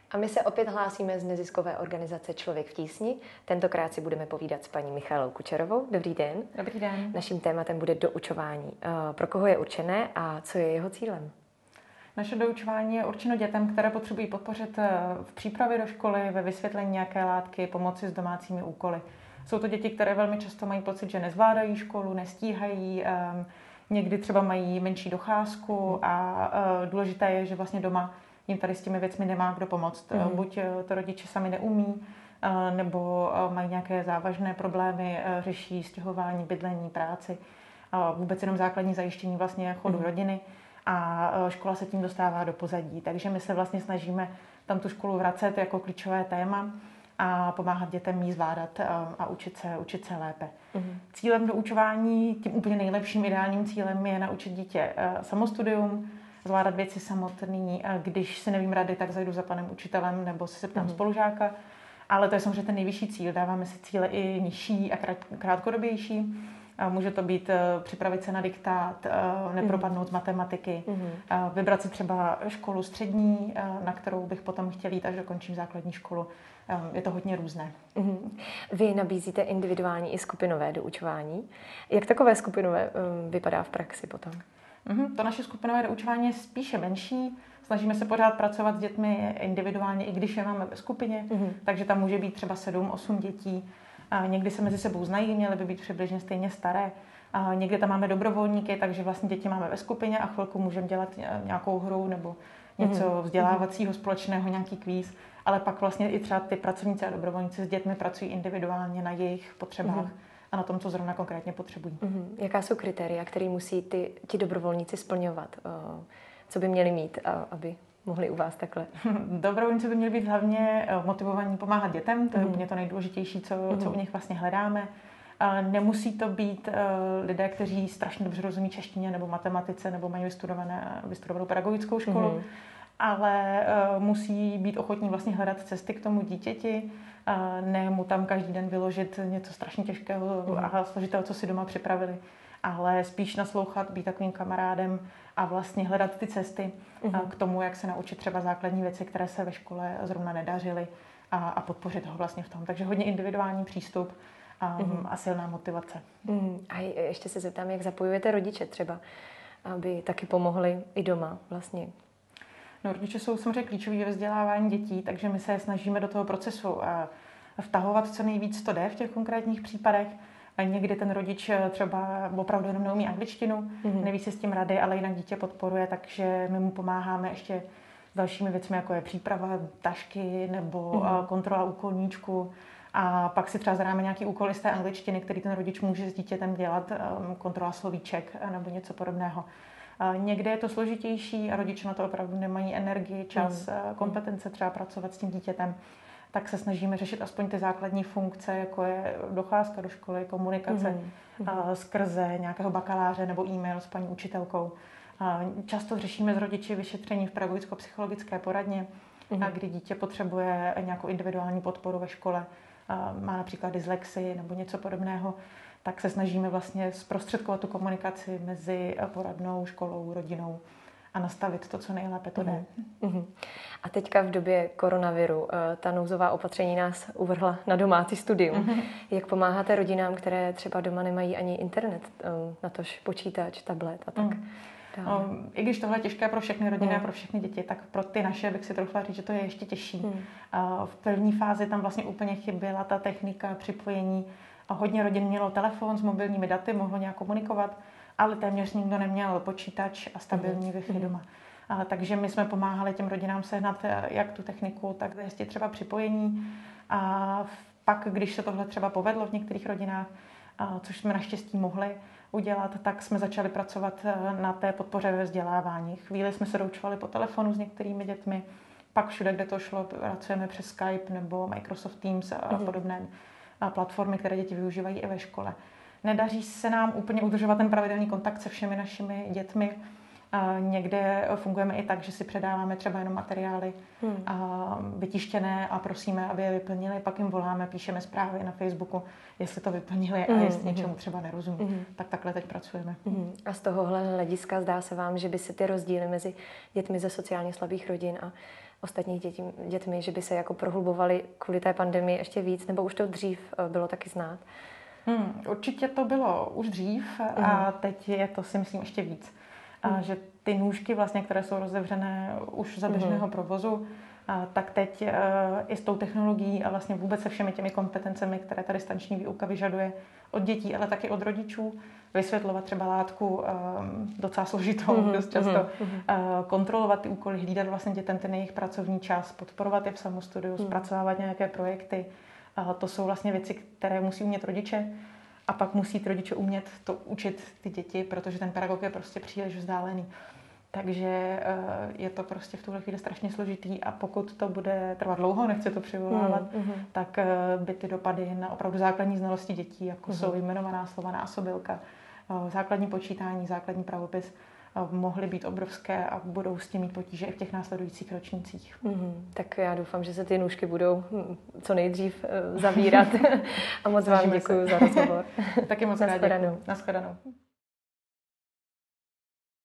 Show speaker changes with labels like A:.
A: A my se opět hlásíme z neziskové organizace Člověk v tísni. Tentokrát si budeme povídat s paní Michaelou Kučerovou. Dobrý den.
B: Dobrý den.
A: Naším tématem bude doučování. Pro koho je určené a co je jeho cílem?
B: Naše doučování je určeno dětem, které potřebují podpořit v přípravě do školy, ve vysvětlení nějaké látky, pomoci s domácími úkoly. Jsou to děti, které velmi často mají pocit, že nezvládají školu, nestíhají, někdy třeba mají menší docházku a důležité je, že vlastně doma jim tady s těmi věcmi nemá kdo pomoct. Buď to rodiče sami neumí, nebo mají nějaké závažné problémy, řeší stěhování, bydlení, práci, vůbec jenom základní zajištění vlastně chodu rodiny a škola se tím dostává do pozadí. Takže my se vlastně snažíme tam tu školu vracet jako klíčové téma a pomáhat dětem jí zvládat a učit se lépe. Cílem doučování, tím úplně nejlepším ideálním cílem je naučit dítě samostudium, zvládat věci samotný. Když si nevím rady, tak zajdu za panem učitelem nebo se zeptám spolužáka. Ale to je samozřejmě ten nejvyšší cíl. Dáváme si cíle i nižší a krátkodobější. Může to být připravit se na diktát, nepropadnout z matematiky, vybrat si třeba školu střední, na kterou bych potom chtěl jít, až dokončím základní školu. Je to hodně různé.
A: Vy nabízíte individuální i skupinové doučování. Jak takové skupinové vypadá v praxi potom?
B: To naše skupinové doučování je spíše menší. Snažíme se pořád pracovat s dětmi individuálně, i když je máme ve skupině, takže tam může být třeba 7-8 dětí. Někdy se mezi sebou znají, měly by být přibližně stejně staré. Někdy tam máme dobrovolníky, takže vlastně děti máme ve skupině a chvilku můžeme dělat nějakou hru nebo něco vzdělávacího společného, nějaký kvíz. Ale pak vlastně i třeba ty pracovníci a dobrovolníci s dětmi pracují individuálně na jejich potřebách a na tom, co zrovna konkrétně potřebují.
A: Jaká jsou kritéria, které musí ti dobrovolníci splňovat? Co by měli mít, aby mohli u vás takhle?
B: Dobrovolníci by měli být hlavně motivovaní pomáhat dětem, to je úplně to nejdůležitější, co u nich vlastně hledáme. Nemusí to být lidé, kteří strašně dobře rozumí češtině nebo matematice nebo mají vystudovanou pedagogickou školu, ale musí být ochotní vlastně hledat cesty k tomu dítěti, ne mu tam každý den vyložit něco strašně těžkého a složitého, co si doma připravili, ale spíš naslouchat, být takovým kamarádem a vlastně hledat ty cesty k tomu, jak se naučit třeba základní věci, které se ve škole zrovna nedařily a podpořit ho vlastně v tom. Takže hodně individuální přístup a silná motivace.
A: A ještě se zeptám, jak zapojujete rodiče třeba, aby taky pomohli i doma vlastně?
B: No, rodiče jsou samozřejmě klíčoví ve vzdělávání dětí, takže my se snažíme do toho procesu vtahovat co nejvíc to jde v těch konkrétních případech. A někdy ten rodič třeba opravdu jenom neumí angličtinu, neví si s tím rady, ale jinak dítě podporuje, takže my mu pomáháme ještě s dalšími věcmi, jako je příprava tašky nebo kontrola úkolníčku. A pak si třeba zadáme nějaký úkoly z té angličtiny, který ten rodič může s dítětem dělat, kontrola slovíček nebo něco podobného. Někde je to složitější a rodiče na to opravdu nemají energii, čas, kompetence třeba pracovat s tím dítětem. Tak se snažíme řešit aspoň ty základní funkce, jako je docházka do školy, komunikace skrze nějakého bakaláře nebo e-mail s paní učitelkou. Často řešíme s rodiči vyšetření v pedagogicko-psychologické poradně, kdy dítě potřebuje nějakou individuální podporu ve škole, má například dyslexii nebo něco podobného, tak se snažíme vlastně zprostředkovat tu komunikaci mezi poradnou, školou, rodinou a nastavit to, co nejlépe to jde.
A: A teďka v době koronaviru ta nouzová opatření nás uvrhla na domácí studium. Jak pomáháte rodinám, které třeba doma nemají ani internet, natož počítač, tablet a tak dále?
B: I když tohle je těžké pro všechny rodiny a pro všechny děti, tak pro ty naše bych si troufla říct, že to je ještě těžší. V první fázi tam vlastně úplně chyběla ta technika připojení. Hodně rodin mělo telefon s mobilními daty, mohlo nějak komunikovat, ale téměř nikdo neměl počítač a stabilní Wi-Fi doma. Takže my jsme pomáhali těm rodinám sehnat jak tu techniku, tak zajistit třeba připojení. A pak, když se tohle třeba povedlo v některých rodinách, což jsme naštěstí mohli udělat, tak jsme začali pracovat na té podpoře ve vzdělávání. Chvíli jsme se doučovali po telefonu s některými dětmi, pak všude, kde to šlo, pracujeme přes Skype nebo Microsoft Teams a podobné platformy, které děti využívají i ve škole. Nedaří se nám úplně udržovat ten pravidelný kontakt se všemi našimi dětmi. Někde fungujeme i tak, že si předáváme třeba jenom materiály vytištěné a prosíme, aby je vyplnili, pak jim voláme, píšeme zprávy na Facebooku, jestli to vyplnili a jestli něčemu třeba nerozumí. Tak takhle teď pracujeme.
A: A z tohohle hlediska zdá se vám, že by se ty rozdíly mezi dětmi ze sociálně slabých rodin a ostatní dětmi, že by se jako prohlubovaly kvůli té pandemii ještě víc, nebo už to dřív bylo taky znát?
B: Určitě to bylo už dřív a teď je to, si myslím, ještě víc. A že ty nůžky, vlastně, které jsou rozevřené už za běžného provozu, tak teď i s tou technologií a vlastně vůbec se všemi těmi kompetencemi, které ta distanční výuka vyžaduje od dětí, ale taky od rodičů, vysvětlovat třeba látku docela složitou, dost často, kontrolovat ty úkoly, hlídat vlastně dětem ten jejich pracovní čas, podporovat je v samostudiu, zpracovávat nějaké projekty. To jsou vlastně věci, které musí umět rodiče a pak musí ty rodiče umět to učit ty děti, protože ten pedagog je prostě příliš vzdálený. Takže je to prostě v tuhle chvíli strašně složitý a pokud to bude trvat dlouho, nechci to přivolávat, tak by ty dopady na opravdu základní znalosti dětí, jako jsou jmenovaná slova, násobilka, základní počítání, základní pravopis, mohly být obrovské a budou s tím mít potíže i v těch následujících ročnících.
A: Tak já doufám, že se ty nůžky budou co nejdřív zavírat a moc vám děkuji za rozhovor.
B: Taky moc rád děkuji. Nashledanou.